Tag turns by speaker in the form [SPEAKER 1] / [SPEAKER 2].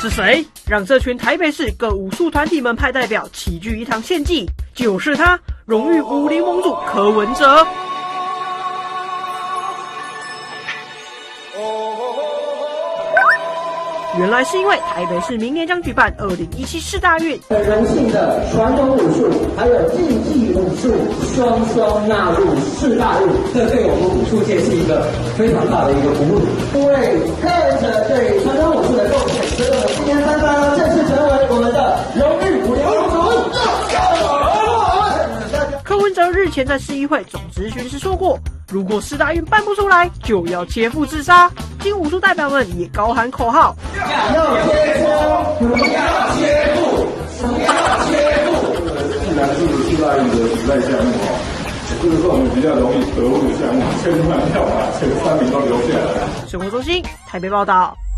[SPEAKER 1] 是谁让这群台北市各武术团体门派代表齐聚一堂献祭？就是他，荣誉武林盟主柯文哲。原来是因为台北市明年将举办2017世大运，
[SPEAKER 2] 人性的传统武术还有竞技武术双双纳入世大运，这对我们武术界是一个非常大的一个鼓舞。因为柯文哲对传统武术的贡献，所以我们今天三方正式成为我们的荣誉武林盟主。
[SPEAKER 1] 柯文哲日前在市议会总质询时说过，如果世大运办不出来，就要切腹自杀。今武术代表们也高喊口号：
[SPEAKER 2] 要切腹，不要切腹，不要切腹。
[SPEAKER 3] 既然是世大运的比赛项目这个是我们比较容易得误的项目，千万要把前3名都留下来。
[SPEAKER 1] 生活中心台北报道。